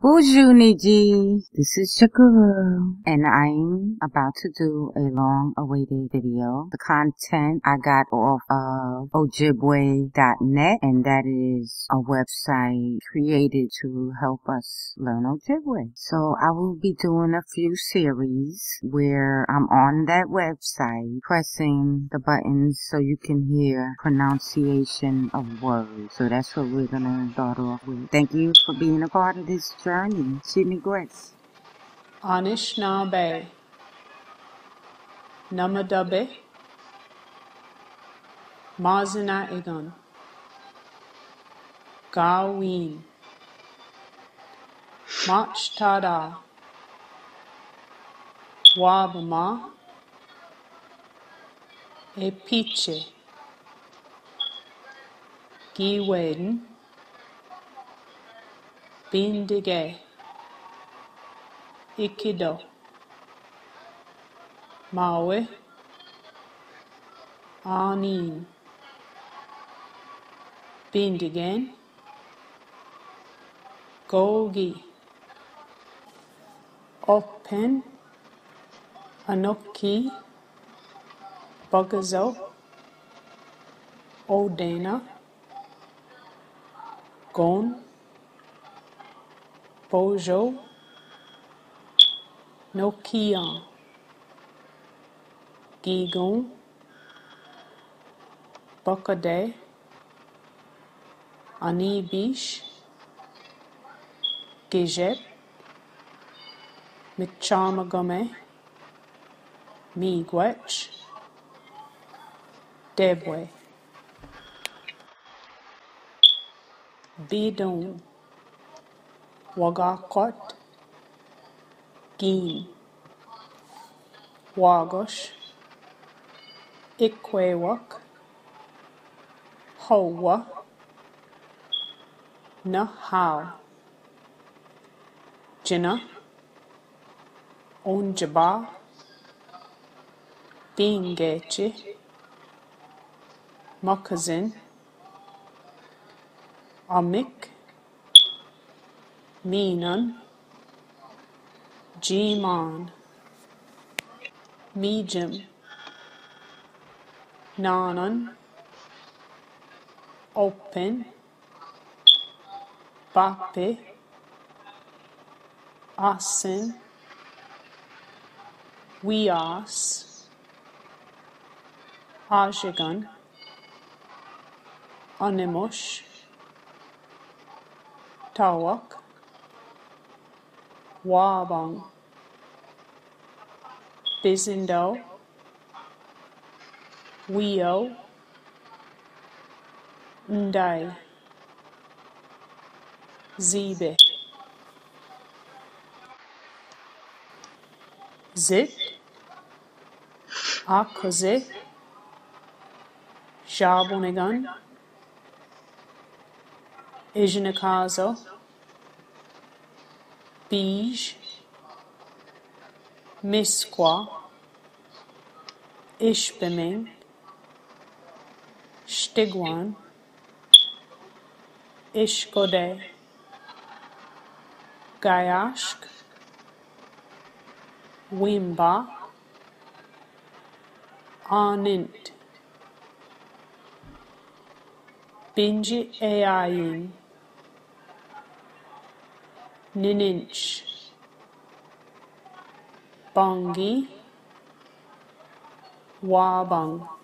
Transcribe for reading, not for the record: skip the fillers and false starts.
Bonjour, Niji. This is your girl, and I'm about to do a long-awaited video. The content I got off of Ojibwe.net, and that is a website created to help us learn Ojibwe. So I will be doing a few series where I'm on that website pressing the buttons so you can hear pronunciation of words. So that's what we're gonna start off with. Thank you for being a part of this journey. Sydney Grace. Anishinaabe, Namadabe, Mazina Egan, Gawin, Machtada, Wabama, Epiche, Giweden, Bindige, Ikido, Mawe, Anin, Bindigen, Gogi, Open, Anoki, Bogazo, Odena, Gon, Bojo, Nokian, Gigon, Bokade, Anibish, Gijep, Michamagome, Miigwech, Debwe, Bidon, Wagakot, Gin, Wagosh, Ikwewak, Howa, Nahau, Jina, Onjaba, Bingechi, Mokazin, Amik, Minan, Jiman, Mijim, Nanan, Open, Bape, Asin, Wias, Ajigan, Animush, Tawak, Wabang, Bizindo, Wio, Ndai, Zibe, Zit, Akaze, Jabonigan, Ijinakazo, Bij, Misqua, Ishbeming, Stigwan, Ishkode, Gayashk, Wimba, Anint, Binji Ayin, Nininch, Bongi, Wabang,